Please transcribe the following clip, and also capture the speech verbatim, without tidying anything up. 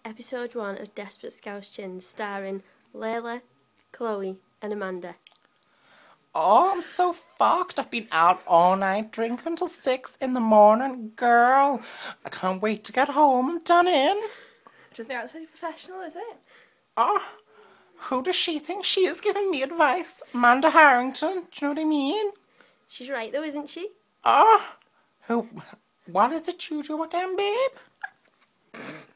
episode one of Desperate Scousechins, starring Layla, Chloe and Amanda. Oh, I'm so fucked. I've been out all night drinking till six in the morning. Girl, I can't wait to get home and done in. Do you think that's very professional, is it? Oh, who does she think she is giving me advice? Amanda Harrington, do you know what I mean? She's right though, isn't she? Oh, who, what is it you do again, babe?